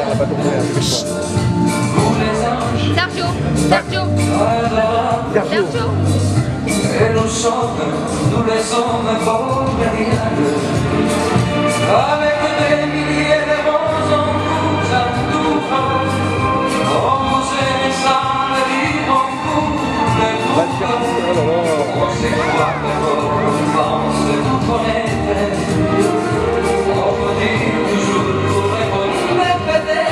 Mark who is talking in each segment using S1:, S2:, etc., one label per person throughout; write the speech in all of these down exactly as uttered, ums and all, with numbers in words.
S1: Sergio, Sergio, Sergio.
S2: Et nous sommes, nous les hommes formidable, avec des milliers de bons en tout à tout, on vous aime sans le dire, on vous le trouve, on sait quoi on pense vous connaître, on vous dit toujours et vous le peut-être.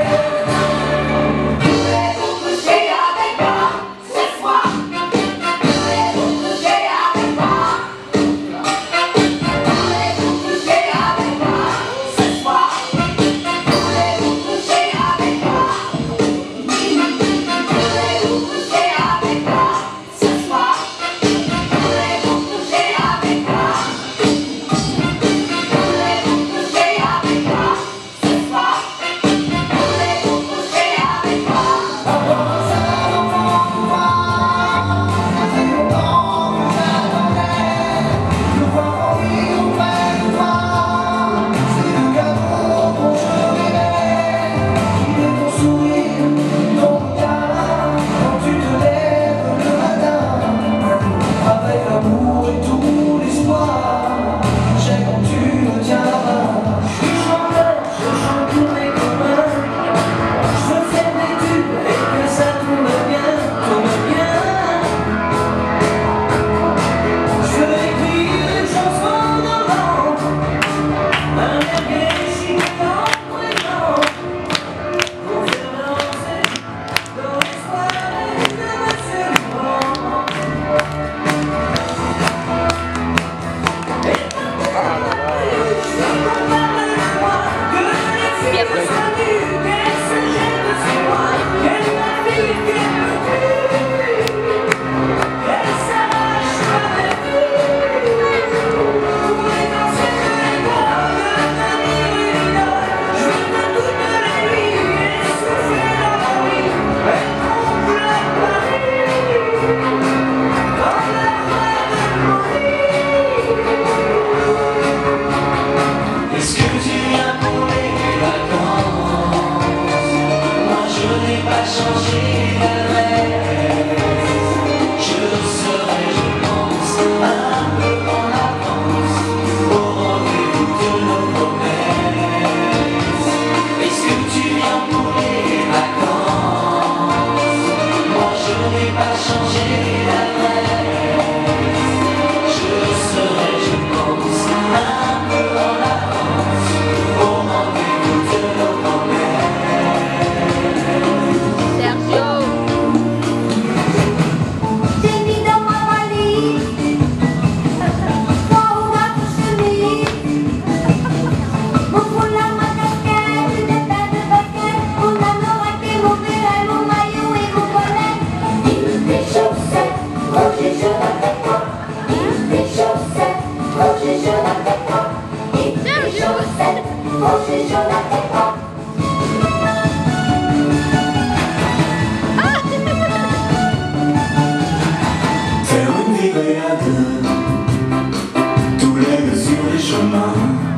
S3: Tous les deux sur les chemins,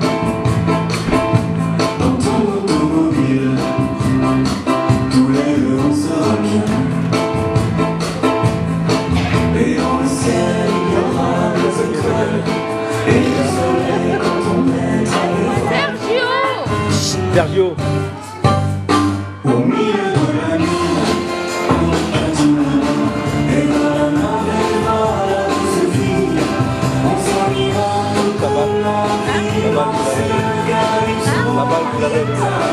S3: dans ton automobile, tous les deux on sera bien. Et dans le ciel il y aura des étoiles et le soleil quand on est avec
S1: Sergio.
S4: Sergio.
S3: au milieu de la nuit.
S4: La balle, vous l'avez.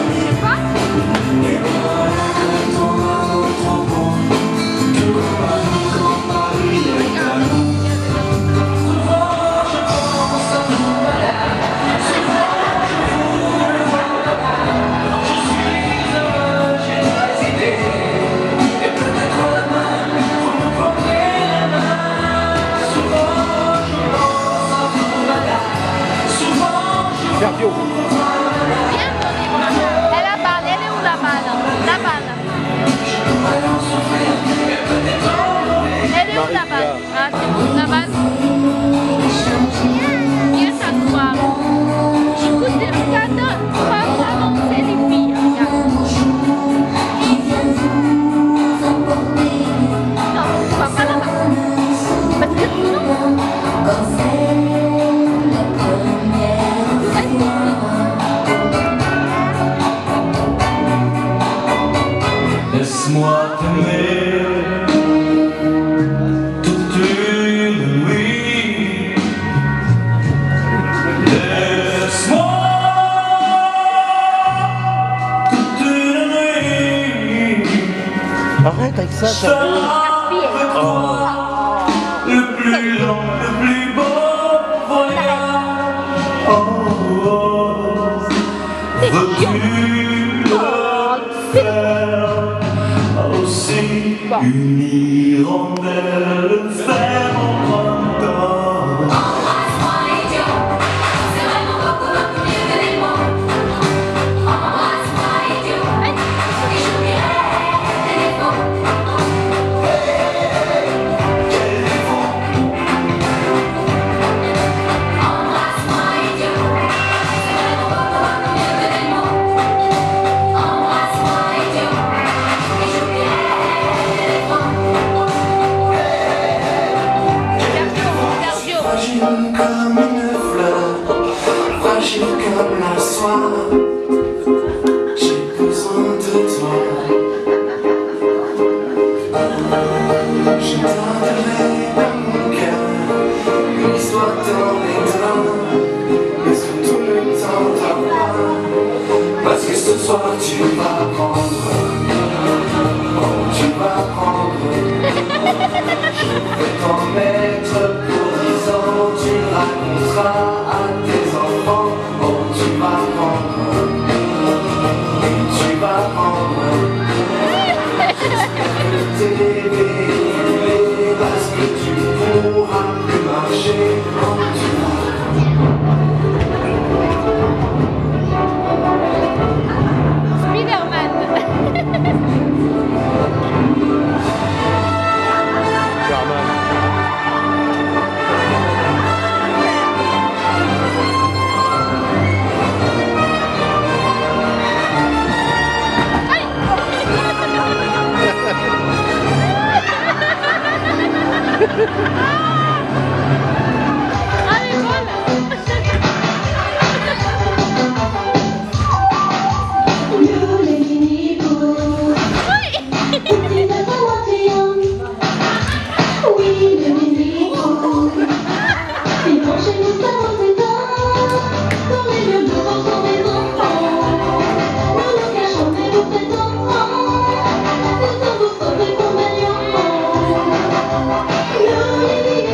S4: Sergio.
S1: È la palla, è una palla, la palla. È una palla, ah sì, la palla. Io sto qua. Écoute, regarde, pas vraiment, c'est les filles, regarde.
S3: Laisse-moi t'aimer toute une nuit. Laisse-moi toute une nuit.
S4: Arrête avec ça, ça
S3: avec toi, le plus long, le plus beau voyage. Oh, oh, veux-tu le faire aussi? Une hirondelle faire en printemps.
S5: Embrasse-moi idiot, c'est vraiment beaucoup, beaucoup mieux que des mots. Embrasse-moi idiot, et j'oublierai tes défauts.
S3: Quel défaut?
S5: Embrasse-moi idiot, c'est vraiment beaucoup, beaucoup mieux que des mots. Embrasse-moi idiot, et j'oublierai tes défauts.
S1: Sergio,
S3: Fragile comme une fleur, fragile comme la soie. J'ai besoin de toi. Je t'enverrai dans mon cœur une histoire dans les draps, mais surtout ne t'entends pas, parce que ce soir tu vas prendre, oh tu vas prendre. Je vais t'en mettre pour dix ans, tu raconteras à tes enfants. Oh, tu vas prendre, et tu vas prendre. J'espère que t'es véhiculé, parce que tu pourras plus marcher. Oh, tu vas
S1: Spider-Man.
S4: Superman.
S1: Ah, mais voilà.
S5: Le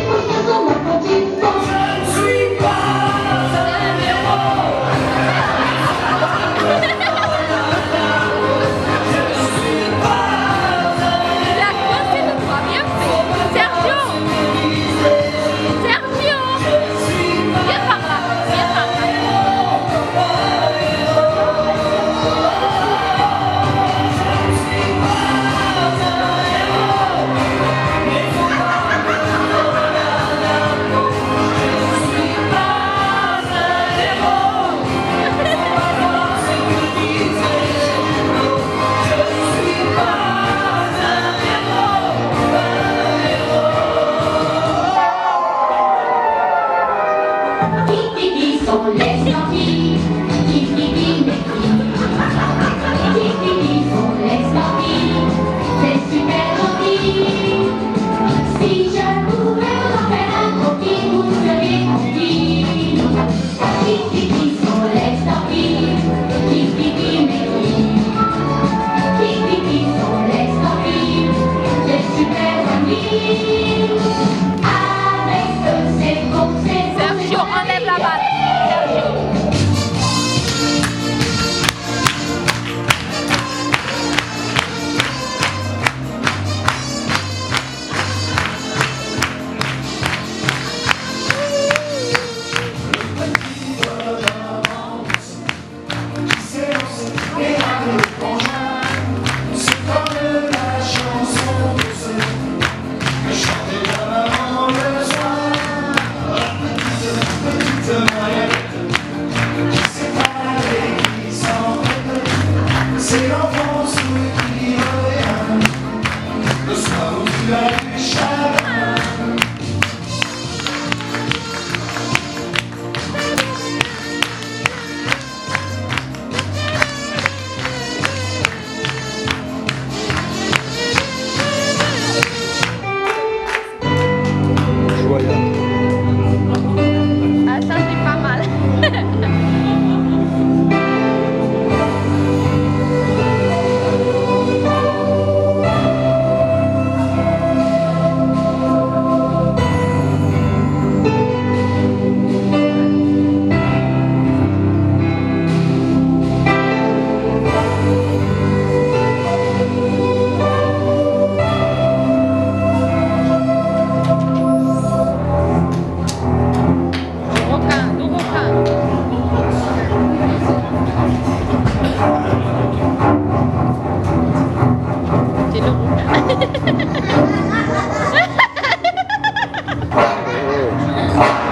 S4: Oh.